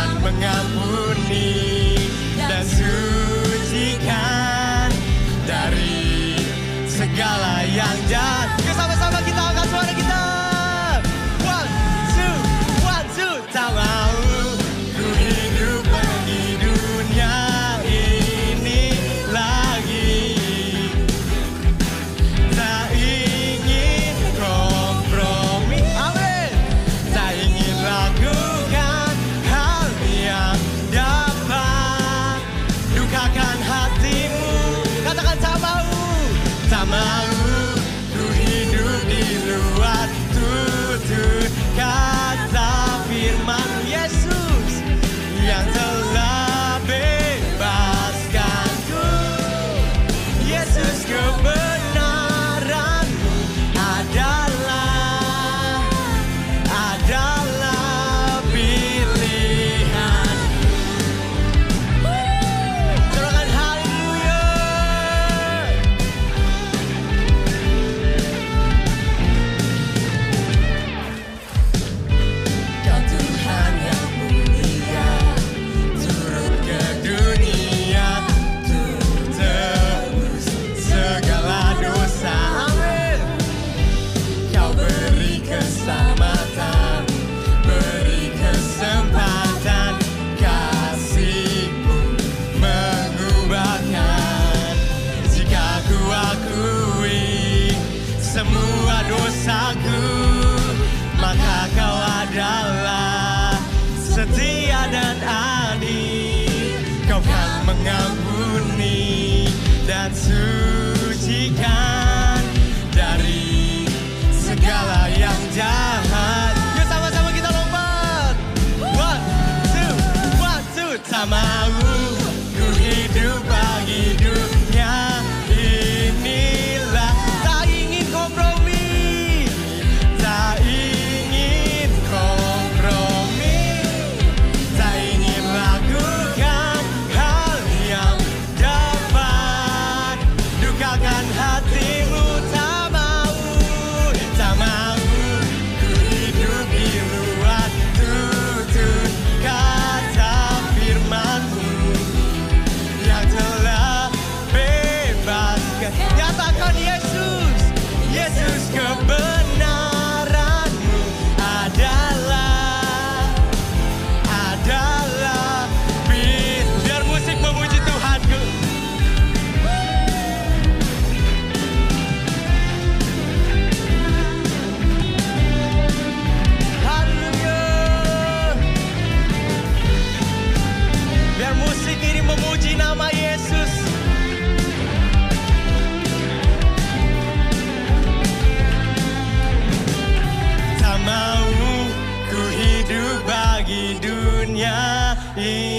kan mengampuni dan sucikan dari segala yang jahat. Sama-sama kita angkat suara kita. One, two. Tak mau ku hidup di dunia ini lagi. Tak ingin kompromi. Amin. Tak ingin lakukan hal yang dapat dukakan hatimu. Katakan tak mau. Tak mau ku hidup di luar tutur kata firman Yesus yang telah bebaskanku. Yesus, kebenaranmu adalah pilihan. Sorakan haleluya. Kau Tuhan yang mulia, turun ke dunia, tebus segala dosa. Amin. Kau beri keselamatan, beri kesempatan, kasih-Mu mengubahkan. Jika ku akui semua dosaku, maka Kau adalah setia dan adil. Kau kan mengampuni dan sucikan dari segala yang jahat. Yuk sama-sama kita lompat. One, two. Tak mau ku hidup bagi dunia inilah. Tak ingin kompromi. Tak ingin kompromi. Tak ingin lakukan hal yang dapat dukakan hatimu. Tak mau ku hidup di luar tutur kata firman-Mu yang telah bebaskan. Nyatakan Yesus, kebenaran-Mu adalah biar musik memuji Tuhanku. Haleluya. Biar musik ini memuji nama Yesus. Tak mau ku hidup bagi dunia ini